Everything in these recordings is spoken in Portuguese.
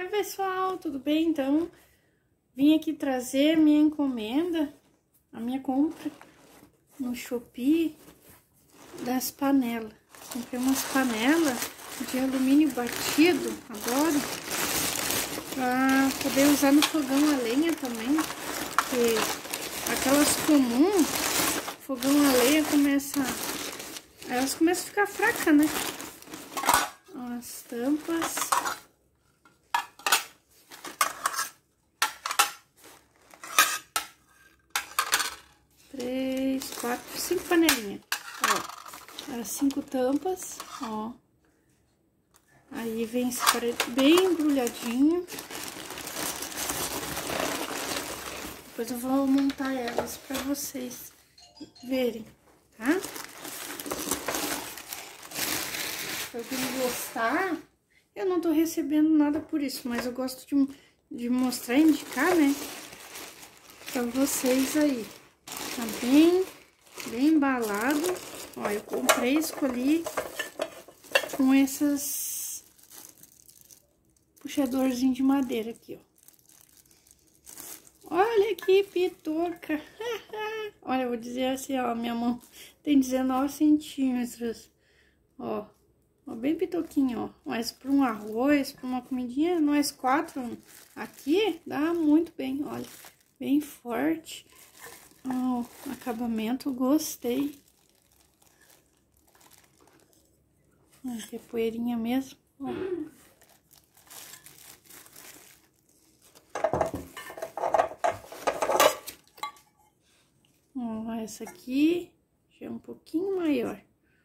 Oi pessoal, tudo bem? Então, vim aqui trazer minha encomenda, a minha compra no Shopee das panelas. Comprei umas panelas de alumínio batido, adoro, pra poder usar no fogão a lenha também, porque aquelas comuns, fogão a lenha elas começam a ficar fracas, né? As tampas. 3, 4, 5 panelinhas, ó, as 5 tampas, ó, aí vem separado, bem embrulhadinho. Depois eu vou montar elas pra vocês verem, tá? Se alguém gostar, eu não tô recebendo nada por isso, mas eu gosto de mostrar e indicar, né, pra vocês aí. Tá bem embalado. Ó, eu comprei, escolhi com essas puxadorzinho de madeira aqui, ó. Olha que pitoca. Olha, eu vou dizer assim, ó, minha mão tem 19 centímetros. Ó, bem pitoquinho, ó. Mas para um arroz, para uma comidinha, nós 4 aqui, dá muito bem, olha. Bem forte. Ó, acabamento, gostei. Aqui é poeirinha mesmo, ó. Ó, essa aqui já é um pouquinho maior.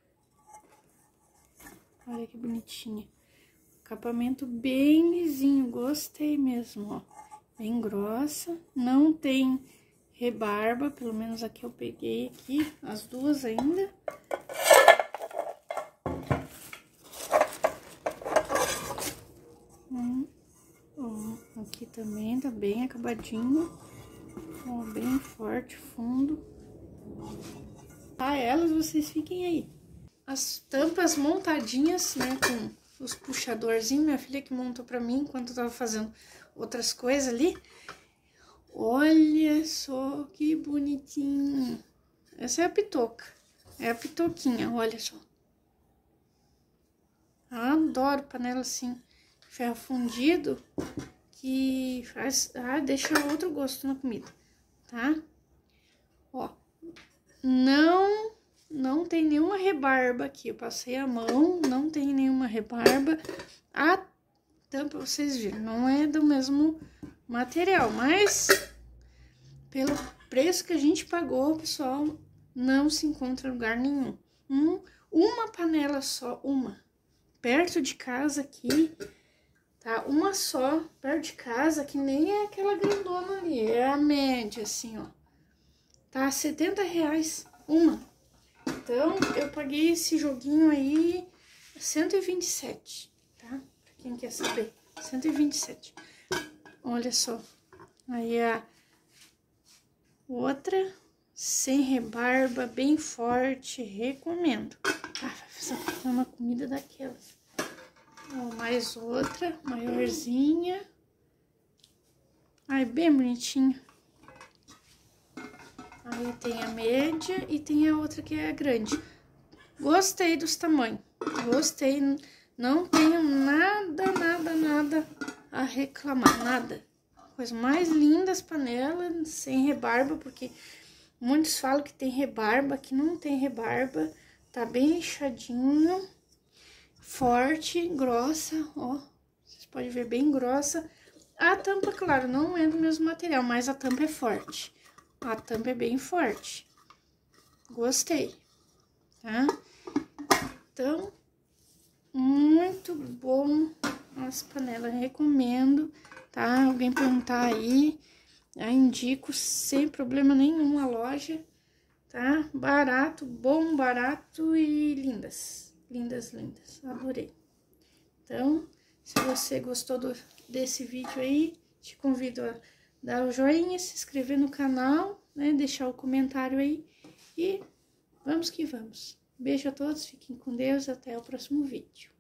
Olha que bonitinha. Acabamento bem lisinho, gostei mesmo, ó. Bem grossa, não tem rebarba, pelo menos aqui eu peguei aqui, as duas ainda. Ó, aqui também tá bem acabadinho, ó, bem forte, fundo. Tá, elas, vocês fiquem aí. As tampas montadinhas, né, com os puxadorzinhos, minha filha que montou pra mim enquanto eu tava fazendo outras coisas ali. Olha só que bonitinho. Essa é a pitoca. É a pitoquinha, olha só. Adoro panela assim, ferro fundido, que faz, deixa outro gosto na comida, tá? Ó, não tem nenhuma rebarba aqui. Eu passei a mão, não tem nenhuma rebarba. A tampa, vocês viram, não é do mesmo material, mas pelo preço que a gente pagou, pessoal, não se encontra em lugar nenhum. Uma panela só, uma, perto de casa aqui, tá? Uma só, perto de casa, que nem é aquela grandona ali, é a média, assim, ó. Tá R$70 uma. Então, eu paguei esse joguinho aí, 127, tá? Pra quem quer saber, 127. Olha só, aí a outra, sem rebarba, bem forte, recomendo. Vai fazer uma comida daquelas. Ó, mais outra, maiorzinha. Ai, bem bonitinha. Aí tem a média e tem a outra que é a grande. Gostei dos tamanhos, gostei. Não tenho nada a reclamar, nada. Coisa mais linda as panelas, sem rebarba, porque muitos falam que tem rebarba, que não tem rebarba. Tá bem inchadinho, forte, grossa, ó. Vocês podem ver, bem grossa. A tampa, claro, não é do mesmo material, mas a tampa é forte. A tampa é bem forte. Gostei, tá? Então, muito bom as panelas, recomendo, tá? Alguém perguntar aí, eu indico sem problema nenhum a loja, tá? Barato, bom, barato e lindas, lindas, adorei. Então, se você gostou desse vídeo aí, te convido a dar o joinha, se inscrever no canal, né? Deixar o comentário aí e vamos que vamos. Beijo a todos, fiquem com Deus, até o próximo vídeo.